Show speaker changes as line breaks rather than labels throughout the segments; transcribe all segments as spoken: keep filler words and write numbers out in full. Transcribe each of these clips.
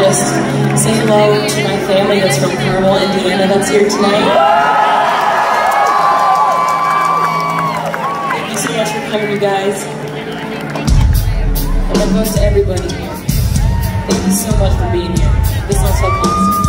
just say hello to my family that's from Carmel, Indiana, that's here tonight. Thank you so much for coming, you guys. And that goes to everybody here. Thank you so much for being here. This one's so constant.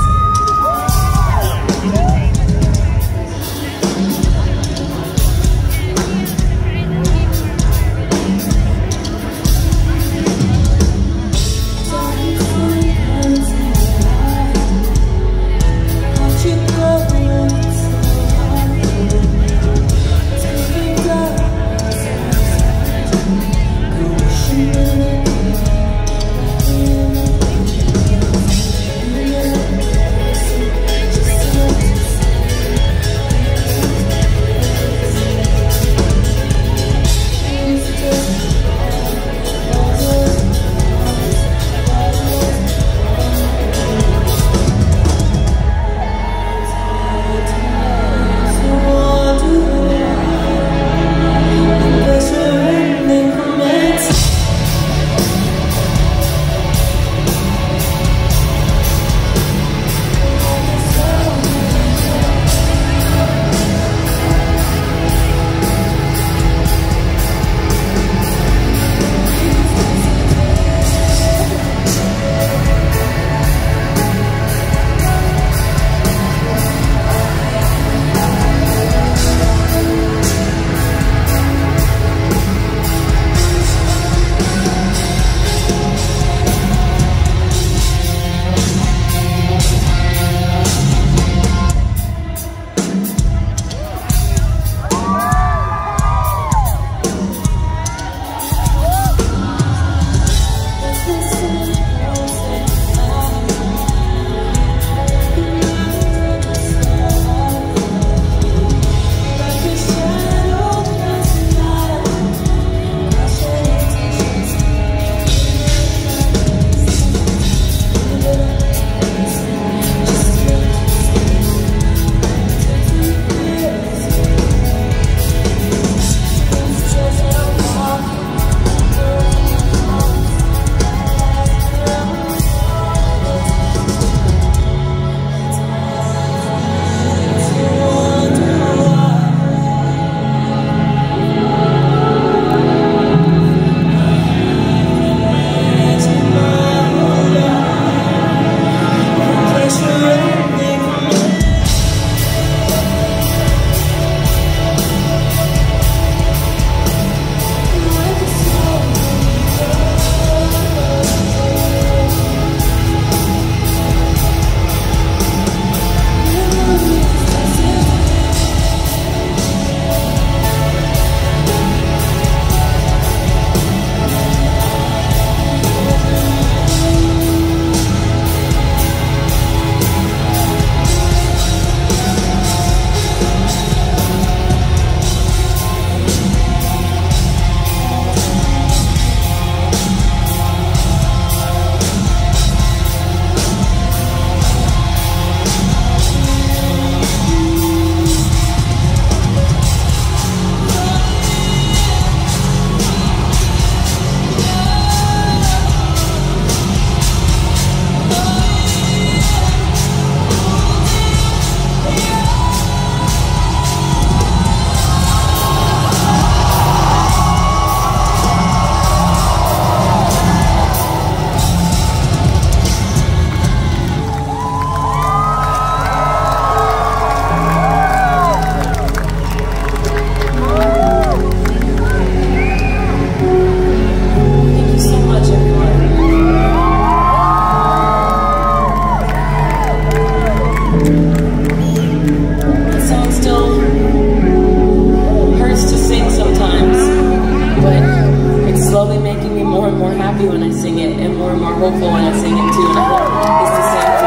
When I sing it, and more and more hopeful when I sing it too, and I hope it's the same